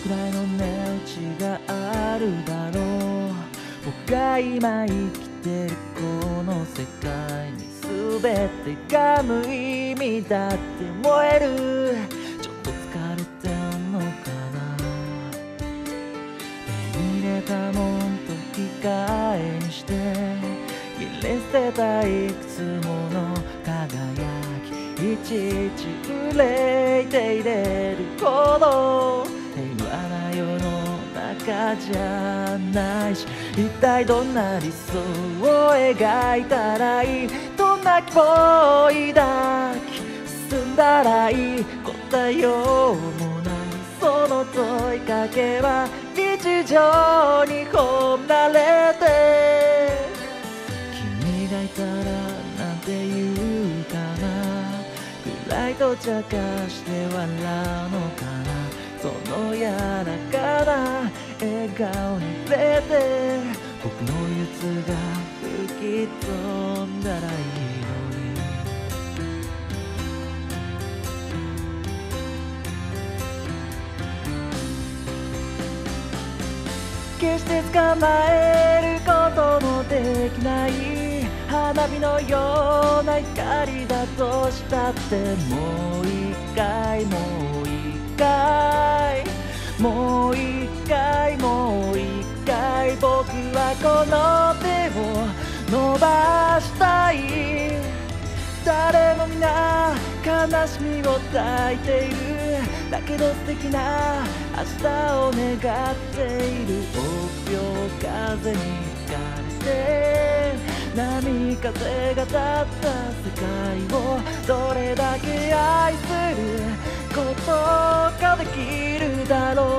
くらいの値打ちがあるだろう。僕が今生きてるこの世界に全てが無意味だって思える。ちょっと疲れてんのかな。手に入れたもんと引き換えにして切り捨てたいくつもの輝き、いちいち憂いて入れるほど平和な世の中じゃないし、一体どんな理想を描いたらいい、どんな希望を抱き進んだらいい、答えようもないその問いかけは日常に離れて、君がいたらなんて言うかな、暗いと茶化して笑うのかな、その柔らかな笑顔に触れて僕の憂鬱が吹き飛んだらいいのに。決して捕まえることのできない花火のような光だとしたって、もう一回もう一回もう一回もう一回、僕はこの手を伸ばしたい。誰も皆悲しみを抱いている、だけど素敵な明日を願っている。臆病風に吹かれて波風が立った世界をどれだけ愛することができるだろう。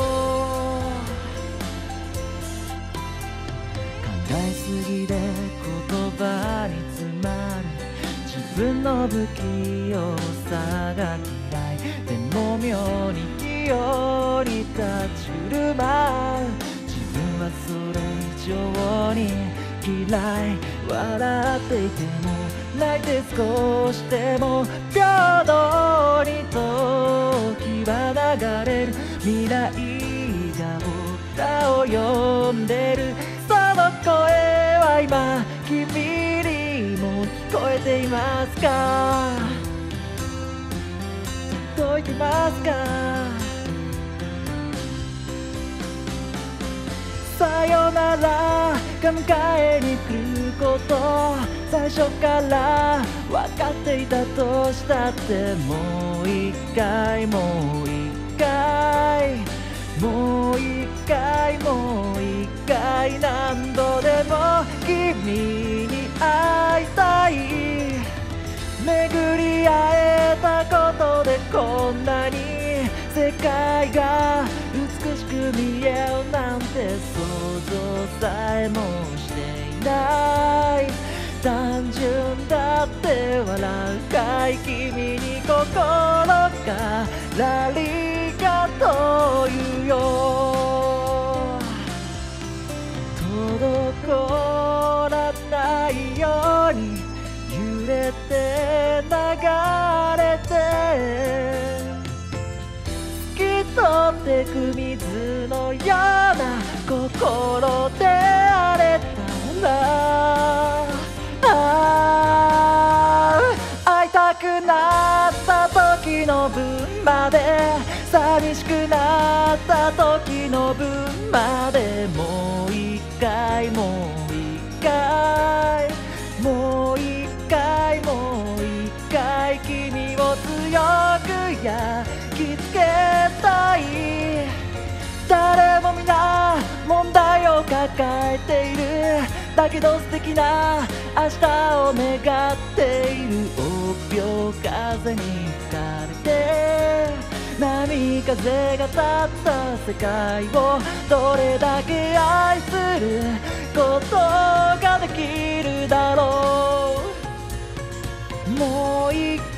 考えすぎで言葉に詰まる自分の不器用さが嫌い。でも妙に器用に立ち振る舞う自分はそれ以上に嫌い。笑っていても泣いて少しでも平等に時は流れる。未来が僕らを呼んでる。その声は今君にも聞こえていますか？届いてますか？さよならが迎えに来ること最初から分かっていたとしたって、もう一回もう一回もう一回もう一回何度でも君に会いたい。巡り会えたことでこんなに世界が美しく見えるなんて想像さえもしていない。単純だって笑うかい君に心からありがとう言うよ。滞らないように揺れて流れて透き通ってく水のような心であれたら、会いたくなった時の分まで寂しくなった時の分まで、もう一回もう一回もう一回もう一回君を強く焼き付けたい。誰も皆問題を抱えている、だけど素敵な明日を願っている。臆病風に吹かれて波風が立った世界をどれだけ愛することができるだろう。もう一回